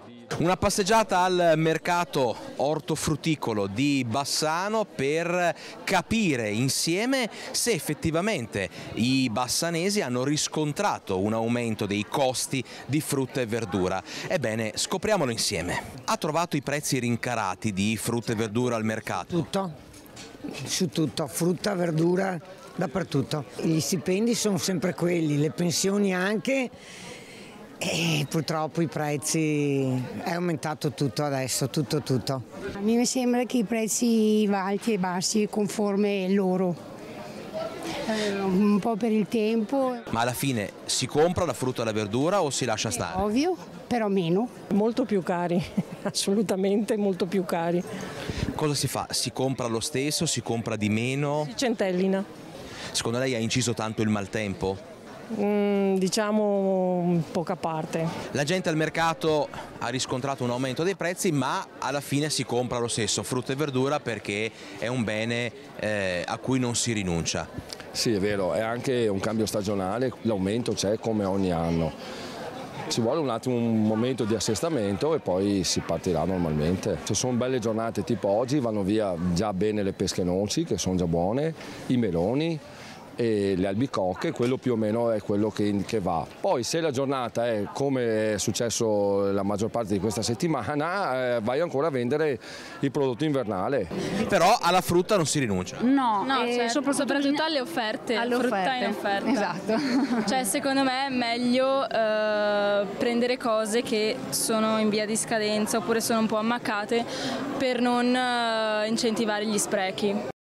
Una passeggiata al mercato ortofrutticolo di Bassano per capire insieme se effettivamente i bassanesi hanno riscontrato un aumento dei costi di frutta e verdura. Ebbene, scopriamolo insieme. Ha trovato i prezzi rincarati di frutta e verdura al mercato? Tutto, su tutto, frutta, verdura, dappertutto. Gli stipendi sono sempre quelli, le pensioni anche. E purtroppo i prezzi, è aumentato tutto adesso, tutto. A me mi sembra che i prezzi alti e bassi conforme loro, un po' per il tempo. Ma alla fine si compra la frutta e la verdura o si lascia stare? Ovvio, però meno. Molto più cari, assolutamente molto più cari. Cosa si fa? Si compra lo stesso? Si compra di meno? Si centellina. Secondo lei ha inciso tanto il maltempo? Diciamo poca parte. La gente al mercato ha riscontrato un aumento dei prezzi, ma alla fine si compra lo stesso frutta e verdura perché è un bene a cui non si rinuncia. Sì, è vero, è anche un cambio stagionale, l'aumento c'è come ogni anno. Ci vuole un attimo, un momento di assestamento e poi si partirà normalmente. Se sono belle giornate tipo oggi vanno via già bene le pesche noci, che sono già buone, i meloni e le albicocche, quello più o meno è quello che va. Poi se la giornata è come è successo la maggior parte di questa settimana, vai ancora a vendere il prodotto invernale. Però alla frutta non si rinuncia. No, soprattutto alle offerte, frutta in offerta. Esatto. Cioè secondo me è meglio prendere cose che sono in via di scadenza oppure sono un po' ammaccate per non incentivare gli sprechi.